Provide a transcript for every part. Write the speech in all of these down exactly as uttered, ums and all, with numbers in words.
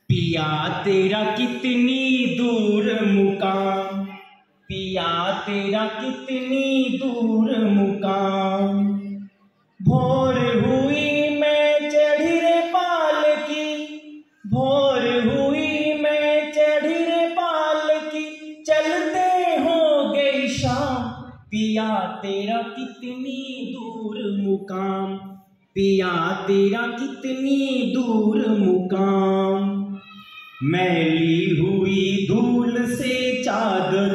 पिया तेरा कितनी दूर मुकाम, पिया तेरा कितनी दूर मुकाम। भोर हुई मैं चढ़ी रे पालकी, भोर हुई मैं चढ़ी रे पालकी, चलते हो गई शाम। पिया तेरा कितनी दूर मुकाम, पिया तेरा कितनी दूर मुकाम। मैली हुई धूल से चादर,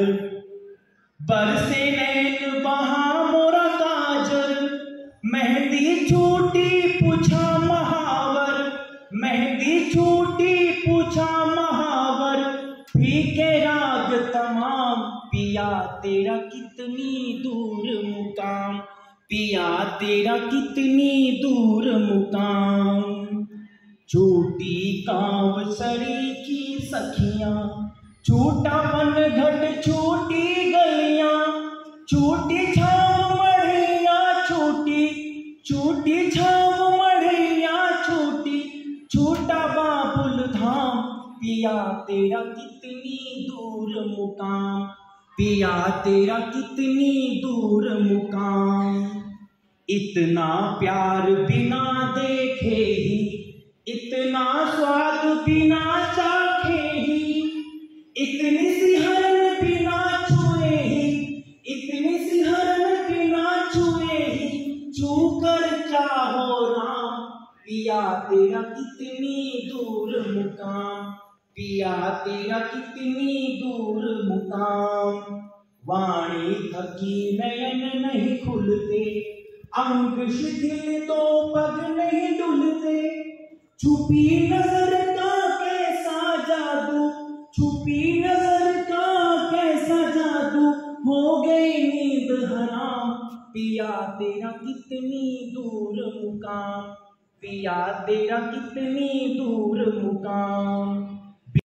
बरसे नैन बहा मोरा काजल। मेहंदी छूटी पूछा महावर, मेहंदी छूटी पूछा महावर। फीके राग तमाम, पिया तेरा कितनी दूर मुकाम, पिया तेरा कितनी दूर मुकाम। छूटी कांव सरी की सखियां, छूटा वन घट छूटी गलियां। छूटी छाव मढ़िया छूटी, छूटी छाव मढ़िया छूटी, छूटा बाबुल धाम। पिया तेरा कितनी दूर मुकाम, पिया तेरा कितनी दूर मुकाम। इतना प्यार बिना देखे ही, इतना स्वाद बिना चाखे ही, इतनी सिहरन बिना छुए ही, इतनी सिहरन बिना छुए ही, छू कर चाहो राम। पिया तेरा कितनी दूर मुकाम, पिया तेरा कितनी दूर मुकाम। वाणी थकी नयन नहीं खुलते, अंग शिथिल तो पग नहीं डुलते। छुपी नजर का कैसा जादू, छुपी नजर का कैसा जादू, हो गई नींद हराम। पिया तेरा कितनी दूर मुकाम, पिया तेरा कितनी दूर मुकाम।